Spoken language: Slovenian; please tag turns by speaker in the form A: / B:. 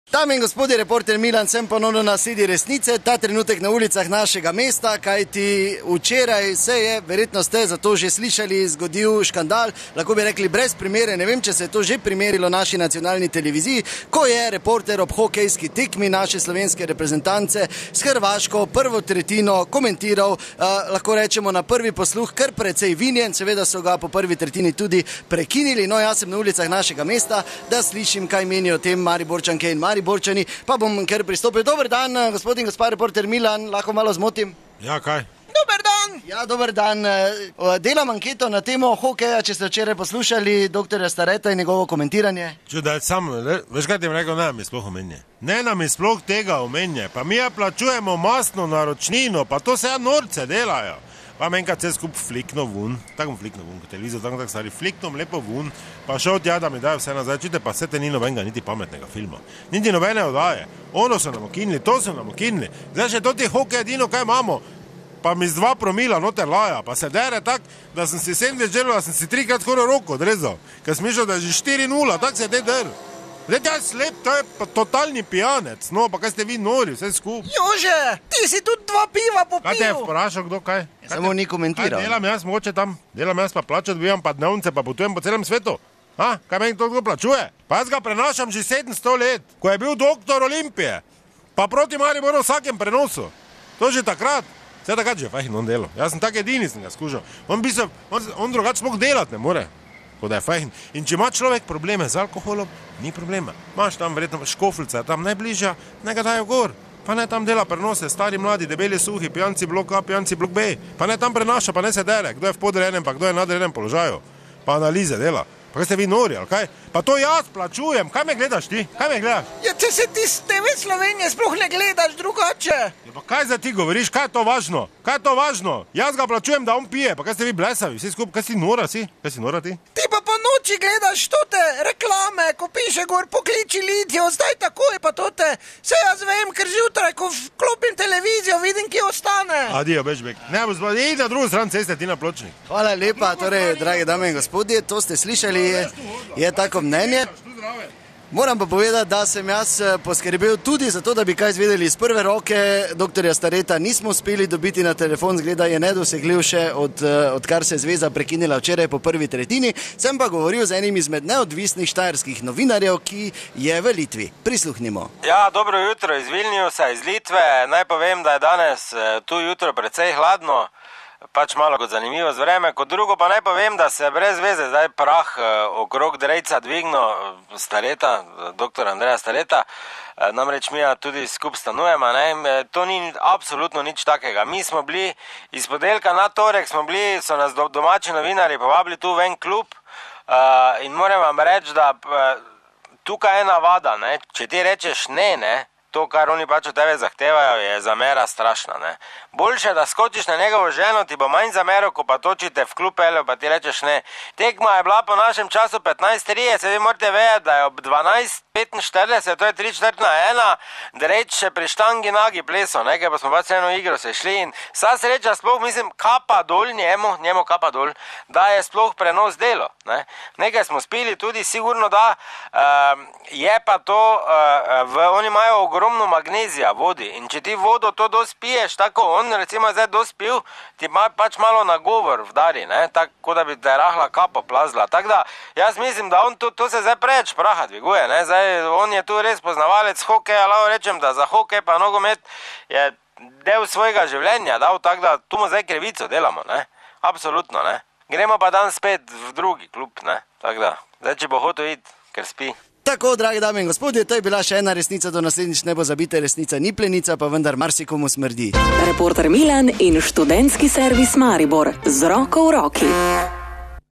A: Dame in gospodje, reporter Milan, sem ponovno na sedi resnice, ta trenutek na ulicah našega mesta, kajti včeraj se je, verjetno ste zato že slišali, zgodil škandal, lahko bi rekli brez primere, ne vem, če se je to že primerilo naši nacionalni televiziji, ko je reporter ob hokejski tekmi naše slovenske reprezentance s Hrvaško prvo tretjino komentiral, lahko rečemo na prvi posluh, kar precej vinjen, seveda so ga po prvi tretjini tudi prekinili, no jaz sem na ulicah našega mesta, da slišim, kaj menijo o tem Mariborčanke in Mariborčani, pa bom kar pristopil. Dober dan, gospod in gospa reporter Milan, lahko malo zmotim?
B: Ja, kaj?
C: Dober dan!
A: Ja, dober dan. Delam anketo na temo hokeja, če ste včeraj poslušali doktorja Stareta in njegovo komentiranje.
B: Čudaj, samo, veš kaj ti rekel, ne nam je sploh omenje. Ne nam je sploh tega omenje, pa mi plačujemo masno naročnino, pa to se norce delajo. Pa enkrat se skup flikno vun, tako flikno vun, kot televizor, tako stari, fliknom lepo vun, pa šel tja, da mi dajo vse nazaj, čujte, pa vse te ni nobenega, niti pametnega filma, niti nobene odaje, ono so nam ukinili, to so nam ukinili, zdaj še to ti hokej edino, kaj imamo, pa mi z 2 promila noter laja, pa se dere tak, da sem si 7 želel, da sem si 3-krat skoraj roko odrezal, ker sem mišljal, da je že 4-0, tak se te der. Zdaj, ta je slep, to je pa totalni pijanec, no, pa kaj ste vi nori, vse skup.
C: Jože, ti si tudi 2 piva popil.
B: Kaj te je vprašal, kdo kaj?
A: Samo ni komentiral.
B: Kaj delam jaz mogoče tam, delam jaz pa plačo, dobivam pa dnevnice, pa potujem po celem svetu. Kaj meni to kdo plačuje? Pa jaz ga prenašam že 700 let, ko je bil doktor Olimpije, pa proti Mariboru v vsakem prenosu. To že takrat, vse takrat že fajn on delo. Jaz sem tak edini, sem ga skušal. On drugače sploh delati ne more. Tako da je fajn. In če ima človek probleme z alkoholom, ni problema. Imaš tam verjetno Škofljica, tam najbližja, naj ga dajo gor. Pa ne tam dela prenose, stari, mladi, debeli, suhi, pijanci blok A, pijanci blok B. Pa ne tam prenaša, pa ne se dere, kdo je v podrejenem, pa kdo je nadrejenem položaju. Pa analize dela. Pa kaj ste vi nori, ali kaj? Pa to jaz plačujem, kaj me gledaš ti? Kaj me gledaš?
C: Ja, če se ti z TV Slovenije sploh ne gledaš drugače.
B: Ja, pa kaj za ti govoriš, kaj je to važno? Kaj je to važno? Jaz ga plačujem, da on pije, pa kaj ste vi blesavi, vsi skupaj, kaj si nora si? Kaj si nora ti?
C: Ti pa po noči gledaš tote reklame, ko piše gor pokliči Lidijo, zdaj takoj pa tote. Se jaz vem, ker zjutraj, ko vklopim televizijo, vidim, ki ostane.
B: Adijo, Bečbek. Ne, idi na drugo stran ceste, ti na Pločnik.
A: Hvala lepa, torej, drage dame in gospodje, to ste slišali, je tako mnenje. Moram pa povedati, da sem jaz poskrbel tudi za to, da bi kaj izvedeli iz prve roke. Doktorja Stareta nismo uspeli dobiti na telefon, zgleda je nedosegljiv še odkar se je zveza prekinila včeraj po prvi tretjini. Sem pa govoril z enim izmed neodvisnih štajerskih novinarjev, ki je v Litvi. Prisluhnimo.
D: Ja, dobro jutro iz Vilniusa, iz Litve. Naj povem, da je danes tu jutro precej hladno. Pač malo kot zanimivo z vreme, kot drugo pa naj povem, da se brez veze zdaj prah okrog Drejca dvignil Stareta, doktor Andreja Stareta, namreč mi tudi skup stanujemo, ne? To ni absolutno nič takega. Mi smo bili iz ponedeljka na torek, so nas domači novinarji povabili tu v en klub in moram vam reči, da tukaj je navada, ne? Če ti rečeš ne, to, kar oni pač od tebe zahtevajo, je zamera strašna, ne. Boljše, da skočiš na njegovo ženo, ti bo manj zameril, ko pa točite v klub Eljo, pa ti rečeš ne. Tekma je bila po našem času 15:30, vi morate vedeti, da je ob 12:45, to je 3/4:1, Drejč še pri štangi nagi pleso, nekaj pa smo pač eno igro se šli in vsa sreča sploh, mislim, kapa dol njemu kapa dol, da je sploh prenos delo, ne. Nekaj smo spili tudi, sigurno da, je pa to, oni imajo ogromno magnezija vodi in če ti vodo to dosti piješ, tako on recimo zdaj dosti pil, ti ima pač malo nagovor vdari, ne, tako da bi te rahla kapo plazla, tako da jaz mislim, da on to se zdaj preveč praha dviguje, ne, zdaj on je tu res poznavalec hokeja, lahko rečem, da za hokej pa nogomet je del svojega življenja dal, tako da tu mu zdaj krivico delamo, ne, absolutno, ne. Gremo pa dan spet v drugi klub, ne, tako da, zdaj če bo hotel iti, ker spi.
A: Tako, dragi dame in gospodje, to je bila še ena resnica, do naslednjič ne bo zabite, resnica ni plenica, pa vendar marsikomu smrdi.
E: Reporter Milan in študentski servis Maribor z roko v roki.